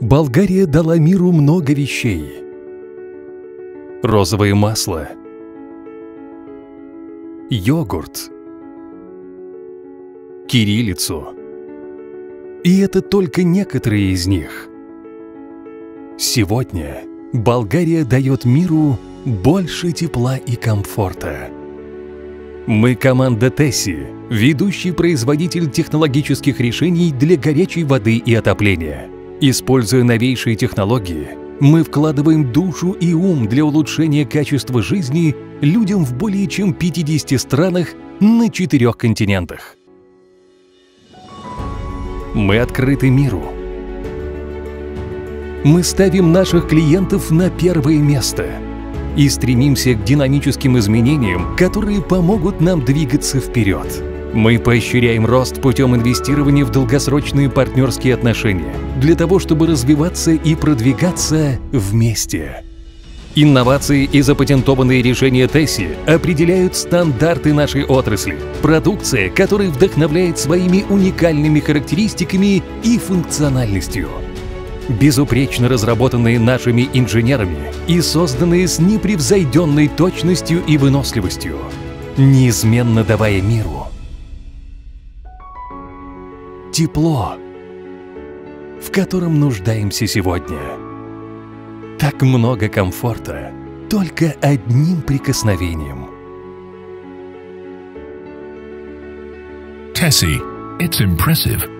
Болгария дала миру много вещей. Розовое масло, йогурт, кириллицу. И это только некоторые из них. Сегодня Болгария дает миру больше тепла и комфорта. Мы команда Tessi, ведущий производитель технологических решений для горячей воды и отопления. Используя новейшие технологии, мы вкладываем душу и ум для улучшения качества жизни людям в более чем 50 странах на 4 континентах. Мы открыты миру. Мы ставим наших клиентов на первое место и стремимся к динамическим изменениям, которые помогут нам двигаться вперед. Мы поощряем рост путем инвестирования в долгосрочные партнерские отношения для того, чтобы развиваться и продвигаться вместе. Инновации и запатентованные решения Tessi определяют стандарты нашей отрасли. Продукция, которая вдохновляет своими уникальными характеристиками и функциональностью. Безупречно разработанные нашими инженерами и созданные с непревзойденной точностью и выносливостью, неизменно давая миру тепло, в котором нуждаемся сегодня. Так много комфорта только одним прикосновением. Tessi, it's impressive.